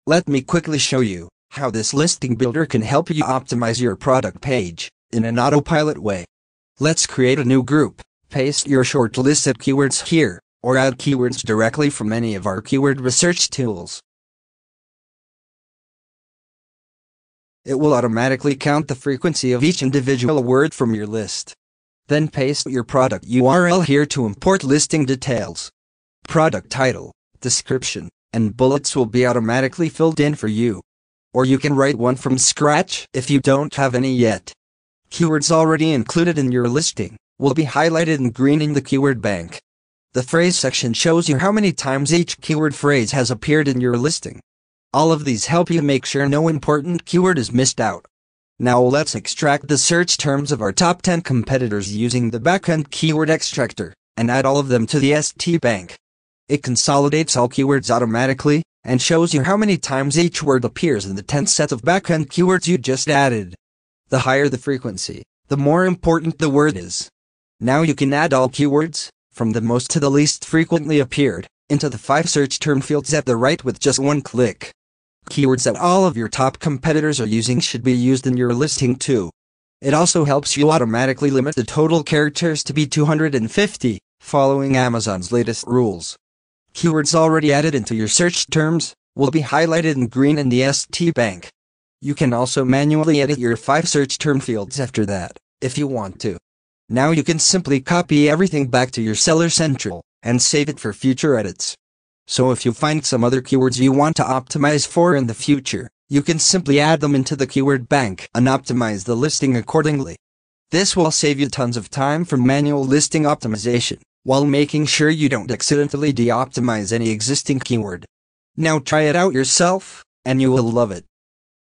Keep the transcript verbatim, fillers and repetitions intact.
Let me quickly show you how this listing builder can help you optimize your product page in an autopilot way. Let's create a new group, paste your shortlisted keywords here, or add keywords directly from any of our keyword research tools. It will automatically count the frequency of each individual word from your list. Then paste your product U R L here to import listing details. Product title, description, and bullets will be automatically filled in for you. Or you can write one from scratch if you don't have any yet. Keywords already included in your listing will be highlighted in green in the keyword bank. The phrase section shows you how many times each keyword phrase has appeared in your listing. All of these help you make sure no important keyword is missed out. Now let's extract the search terms of our top ten competitors using the backend keyword extractor, and add all of them to the S T bank. It consolidates all keywords automatically, and shows you how many times each word appears in the ten set of backend keywords you just added. The higher the frequency, the more important the word is. Now you can add all keywords, from the most to the least frequently appeared, into the five search term fields at the right with just one click. Keywords that all of your top competitors are using should be used in your listing too. It also helps you automatically limit the total characters to be two hundred fifty, following Amazon's latest rules. Keywords already added into your search terms will be highlighted in green in the S T bank. You can also manually edit your five search term fields after that, if you want to. Now you can simply copy everything back to your Seller Central, and save it for future edits. So if you find some other keywords you want to optimize for in the future, you can simply add them into the keyword bank and optimize the listing accordingly. This will save you tons of time from manual listing optimization, while making sure you don't accidentally de-optimize any existing keyword. Now try it out yourself, and you will love it.